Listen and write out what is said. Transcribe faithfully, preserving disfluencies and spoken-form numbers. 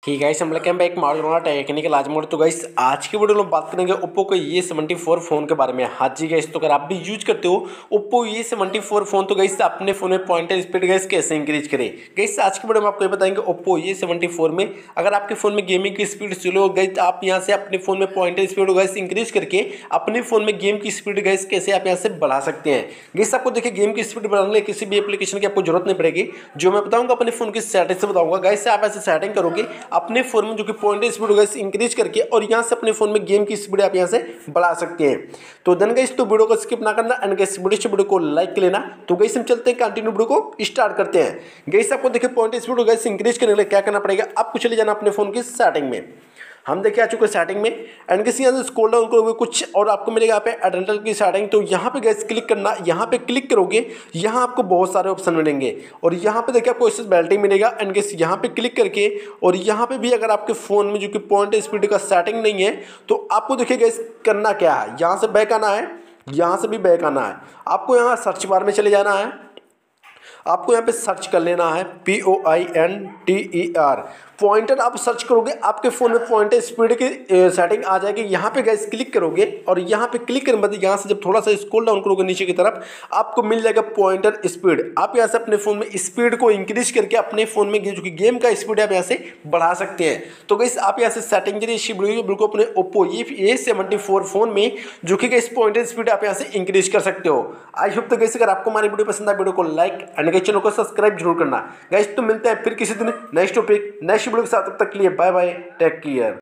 ठीक है गाइस, हम लोग बैक मार्केट टेक्निकल आज मोड। तो गाइस आज की वीडियो में बात करेंगे ओप्पो के ए सेवेंटी फोर फोन के बारे में। हाँ जी गाइस, तो अगर आप भी यूज करते हो Oppo A seventy four phone तो गाइस अपने फोन में पॉइंटर स्पीड गाइस कैसे इंक्रीज करें। गाइस आज की वीडियो में आपको ये बताएंगे ओप्पो ए सेवेंटी फोर में अगर आपके फोन में गेमिंग की स्पीड स्लो हो गई तो आप यहाँ से अपने फोन में पॉइंटर स्पीड गाइस इंक्रीज करके अपने फोन में गेम की स्पीड गाइस कैसे आप यहाँ से बढ़ा सकते हैं। गाइस आपको देखिए गेम की स्पीड बढ़ाने के लिए किसी भी एप्लीकेशन की आपको जरूरत नहीं पड़ेगी, जो मैं बताऊंगा अपने फोन की सेटिंग से बताऊंगा। गाइस आप ऐसे सेटिंग करोगे अपने फोन में जो पॉइंटर स्पीड गाइस इंक्रीज करके और यहां से अपने फोन में गेम की स्पीड आप यहां से बढ़ा सकते हैं। तो देन गाइस तो वीडियो को स्किप ना करना एंड गाइस वीडियो वीडियो को लाइक कर लेना। तो गाइस हम चलते हैं कंटिन्यू वीडियो को स्टार्ट करते हैं। गाइस आपको देखिए पॉइंटर स्पीड गाइस इंक्रीज करने के लिए क्या करना पड़ेगा, आपको चले जाना अपने फोन की सेटिंग में। हम देखिए आ चुके हैं सेटिंग में एंड किसी यहाँ से स्क्रॉल डाउन करोगे कुछ और आपको मिलेगा यहाँ पे एडेंटल की सेटिंग। तो यहाँ पे गैस क्लिक करना, यहाँ पे क्लिक करोगे यहाँ आपको बहुत सारे ऑप्शन मिलेंगे और यहाँ पे देखिए आपको इससे बेल्टिंग मिलेगा एंड गैस यहाँ पे क्लिक करके और यहाँ पे भी अगर आपके फोन में जो कि पॉइंट स्पीड का सेटिंग नहीं है तो आपको देखिए गैस करना क्या है, यहाँ से बैक आना है, यहाँ से भी बैक आना है। आपको यहाँ सर्च बार में चले जाना है, आपको यहाँ पे सर्च कर लेना है P O I N T E R pointer. आप सर्च करोगे आपके फोन में पॉइंटर स्पीड की सेटिंग आ जाएगी। यहाँ पे गैस क्लिक करोगे और यहाँ पे क्लिक करने बाद यहाँ से जब थोड़ा सा स्क्रॉल डाउन करोगे नीचे की तरफ आपको मिल जाएगा पॉइंटर स्पीड। आप यहाँ से अपने फोन में स्पीड को इंक्रीज करके अपने फोन में जो कि गेम का स्पीड आप यहाँ से बढ़ा सकते हैं। तो गैस आप यहाँ से सेटिंग जरिए बिल्कुल अपने Oppo A seventy four phone में जो कि गैस पॉइंटर स्पीड आप यहाँ से इंक्रीज कर सकते हो। आई होप तो गैस अगर आपको हमारी वीडियो पसंद आए वीडियो को लाइक एंड चैनल को सब्सक्राइब जरूर करना। गाइस तो मिलते हैं फिर किसी दिन नेक्स्ट टॉपिक नेक्स्ट वीडियो के साथ, तब तक के लिए बाय बाय, टेक केयर।